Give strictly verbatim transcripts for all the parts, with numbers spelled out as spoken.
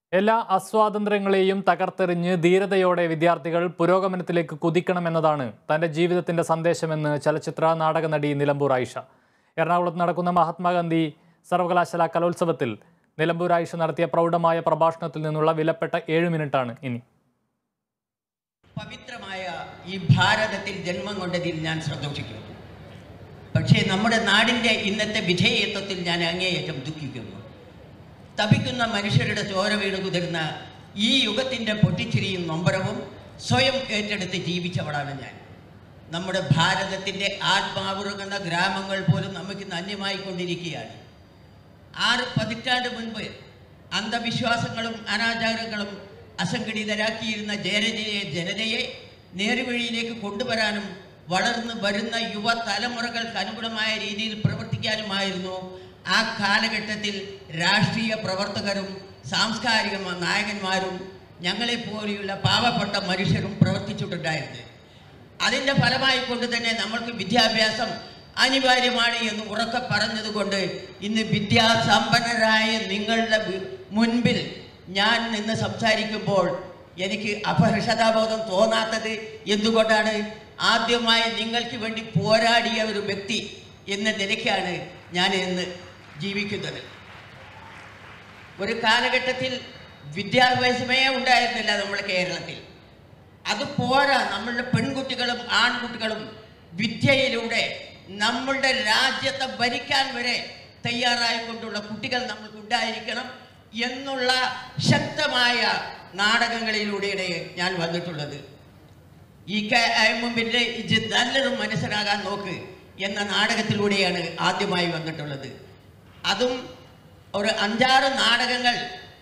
എല്ലാ അസ്വാതന്ത്ര്യങ്ങളെയും തകർത്തെറിഞ്ഞ് ധീരതയോടെ വിദ്യാർത്ഥികൾ പുരോഗമനത്തിലേക്ക് കുതിക്കണമെന്നതാണ് തന്റെ ജീവിതത്തിന്റെ സന്ദേശമെന്ന് ചലച്ചിത്ര നാടക നടി നിലമ്പൂർ ആയിഷ. എറണാകുളത്ത് നടക്കുന്ന മഹാത്മാഗാന്ധി സർവകലാശാല കലോത്സവത്തിൽ നിലമ്പൂർ ആയിഷ നടത്തിയ പ്രൗഢമായ പ്രഭാഷണത്തിൽ നിന്നുള്ള വിലപ്പെട്ട ഏഴ് മിനിറ്റാണ് ഇനി. പവിത്രമായ ഈ ഭാരതത്തിൽ ജന്മം കൊണ്ടതിൽ ഞാൻ സന്തോഷിക്കുന്നു. പക്ഷേ നമ്മുടെ നാടിൻ്റെ ഇന്നത്തെ വിധേയത്വത്തിൽ ഞാൻ അങ്ങേയറ്റം ദുഃഖിക്കുന്നു. തപിക്കുന്ന മനുഷ്യരുടെ ചോര വീണ് കുതിർന്ന ഈ യുഗത്തിൻ്റെ പൊട്ടിച്ചിരിയും നൊമ്പരവും സ്വയം ഏറ്റെടുത്ത് ജീവിച്ചവളാണ് ഞാൻ. നമ്മുടെ ഭാരതത്തിൻ്റെ ആത്മാവുറങ്ങുന്ന ഗ്രാമങ്ങൾ പോലും നമുക്ക് അന്യമായി കൊണ്ടിരിക്കുകയാണ്. ആറ് പതിറ്റാണ്ട് മുൻപ് അന്ധവിശ്വാസങ്ങളും അനാചാരങ്ങളും അസംഘടിതരാക്കിയിരുന്ന ജനതയെ ജനതയെ നേർവഴിയിലേക്ക് കൊണ്ടുവരാനും വളർന്നു വരുന്ന യുവതലമുറകൾക്ക് അനുകൂലമായ രീതിയിൽ പ്രവർത്തിക്കാനുമായിരുന്നു ആ കാലഘട്ടത്തിൽ രാഷ്ട്രീയ പ്രവർത്തകരും സാംസ്കാരിക നായകന്മാരും ഞങ്ങളെപ്പോലെയുള്ള പാവപ്പെട്ട മനുഷ്യരും പ്രവർത്തിച്ചിട്ടുണ്ടായിരുന്നത്. അതിൻ്റെ ഫലമായി കൊണ്ട് തന്നെ നമ്മൾക്ക് വിദ്യാഭ്യാസം അനിവാര്യമാണ് എന്ന് ഉറക്കെ പറഞ്ഞതുകൊണ്ട് ഇന്ന് വിദ്യാസമ്പന്നരായ നിങ്ങളുടെ മുൻപിൽ ഞാൻ നിന്ന് സംസാരിക്കുമ്പോൾ എനിക്ക് അപഹർഷതാബോധം തോന്നാത്തത് എന്തുകൊണ്ടാണ്? ആദ്യമായി നിങ്ങൾക്ക് വേണ്ടി പോരാടിയ ഒരു വ്യക്തി എന്ന നിലയ്ക്കാണ് ഞാൻ ഇന്ന് ജീവിക്കുന്നത്. ഒരു കാലഘട്ടത്തിൽ വിദ്യാഭ്യാസമേ ഉണ്ടായിരുന്നില്ല നമ്മുടെ കേരളത്തിൽ. അത് പോരാ, നമ്മളുടെ പെൺകുട്ടികളും ആൺകുട്ടികളും വിദ്യയിലൂടെ നമ്മളുടെ രാജ്യത്തെ ഭരിക്കാൻ വരെ തയ്യാറായിക്കൊണ്ടുള്ള കുട്ടികൾ നമ്മൾക്ക് ഉണ്ടായിരിക്കണം എന്നുള്ള ശക്തമായ നാടകങ്ങളിലൂടെയാണ് ഞാൻ വന്നിട്ടുള്ളത്. ഈ മുമ്പിൻ്റെ ഇത് നല്ലൊരു മനസ്സിലാകാൻ നോക്ക് എന്ന നാടകത്തിലൂടെയാണ് ആദ്യമായി വന്നിട്ടുള്ളത്. അതും ഒരു അഞ്ചാറ് നാടകങ്ങൾ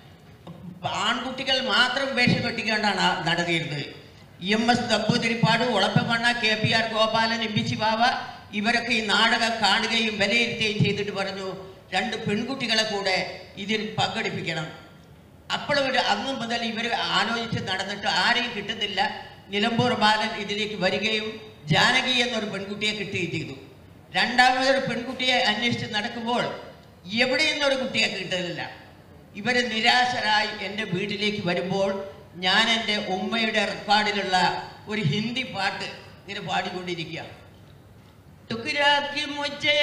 ആൺകുട്ടികൾ മാത്രം വേഷം കെട്ടിക്കൊണ്ടാണ് നടത്തിയിരുന്നത്. E M S Namboodiripad, Ulappamanna, K P R Gopalan, M P ശിവാവ ഇവരൊക്കെ ഈ നാടകം കാണുകയും വിലയിരുത്തുകയും ചെയ്തിട്ട് പറഞ്ഞു, രണ്ട് പെൺകുട്ടികളെ കൂടെ ഇതിൽ പങ്കെടുപ്പിക്കണം. അപ്പോൾ ഒരു അന്ന് മുതൽ ഇവർ ആലോചിച്ച് നടന്നിട്ട് ആരെയും കിട്ടുന്നില്ല. നിലമ്പൂർ ബാലൻ ഇതിലേക്ക് വരികയും ജാനകി എന്നൊരു പെൺകുട്ടിയെ കിട്ടുകയും ചെയ്തു. രണ്ടാമതൊരു പെൺകുട്ടിയെ അന്വേഷിച്ച് നടക്കുമ്പോൾ എവിടെ നിന്നൊരു കുട്ടിയെ കിട്ടുന്നില്ല. ഇവർ നിരാശരായി എൻ്റെ വീട്ടിലേക്ക് വരുമ്പോൾ ഞാൻ എൻ്റെ ഉമ്മയുടെ റെക്കോർഡിലുള്ള ഒരു ഹിന്ദി പാട്ട് ഇങ്ങനെ പാടിക്കൊണ്ടിരിക്കുക. ടുക്രാക്കി മുझे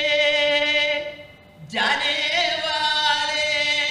जाने वाले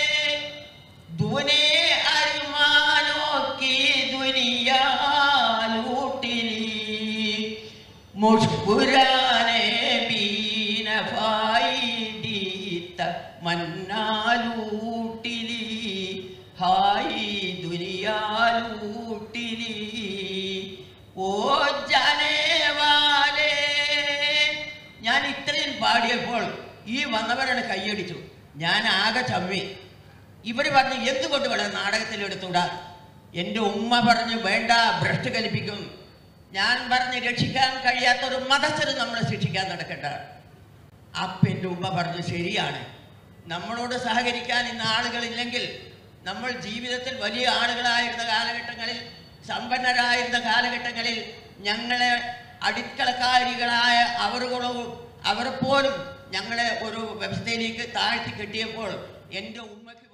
दूने अरमानों की दुनिया लूट ली, मुस्कुराने भी न फायदी तमन्ना लूट ली, हाय दुनिया लूट ली, ओ जाने वाले. ഞാൻ ഇത്രയും പാടിയപ്പോൾ ഈ വന്നവരാണ് കൈയടിച്ചു. ഞാൻ ആകെ ചമ്മി. ഇവർ പറഞ്ഞു, എന്തുകൊണ്ട് വേണം നാടകത്തിലെടുത്തൂടാ? എൻ്റെ ഉമ്മ പറഞ്ഞു, വേണ്ട, ഭ്രഷ്ട് കൽപ്പിക്കും. ഞാൻ പറഞ്ഞ്, രക്ഷിക്കാൻ കഴിയാത്തൊരു മതസ്ഥര് നമ്മളെ ശിക്ഷിക്കാൻ നടക്കണ്ട. അപ്പം എൻ്റെ ഉമ്മ പറഞ്ഞു, ശരിയാണ്, നമ്മളോട് സഹകരിക്കാൻ ഇന്ന് ആളുകളില്ലെങ്കിൽ നമ്മൾ ജീവിതത്തിൽ വലിയ ആളുകളായിരുന്ന കാലഘട്ടങ്ങളിൽ, സമ്പന്നരായിരുന്ന കാലഘട്ടങ്ങളിൽ ഞങ്ങളെ അടിക്കളക്കാരികളായ അവരുകളും അവർ പോലും ഞങ്ങളെ ഒരു വ്യവസ്ഥയിലേക്ക് താഴ്ത്തി കെട്ടിയപ്പോൾ എൻ്റെ ഉമ്മയ്ക്ക്